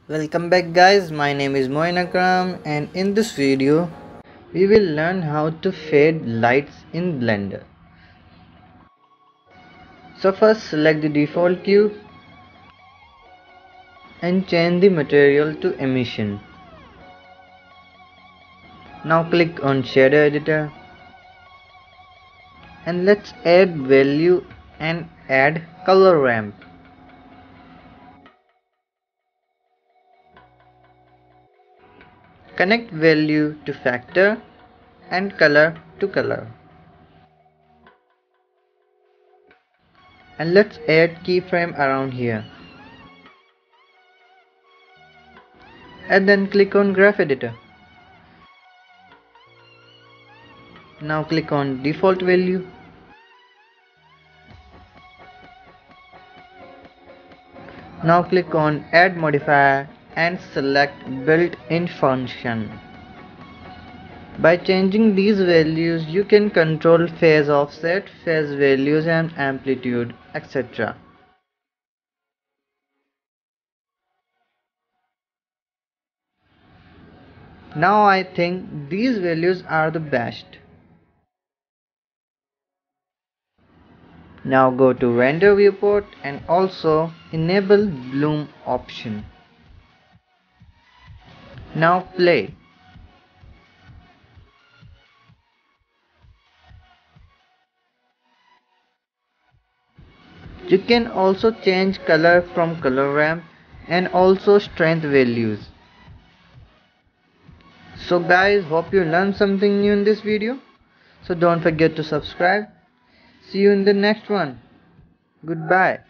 Welcome back guys, my name is Moin Akram and in this video we will learn how to fade lights in Blender. So first select the default cube and change the material to Emission. Now click on shader editor and let's add value and add color ramp. Connect value to factor and color to color. And let's add keyframe around here. And then click on graph editor. Now click on default value. Now click on add modifier and select built-in function. By changing these values you can control phase offset, phase values and amplitude, etc. Now I think these values are the best. Now go to render viewport and also enable bloom option. Now play. You can also change color from color ramp and also strength values. So guys, hope you learned something new in this video. So don't forget to subscribe. See you in the next one. Goodbye.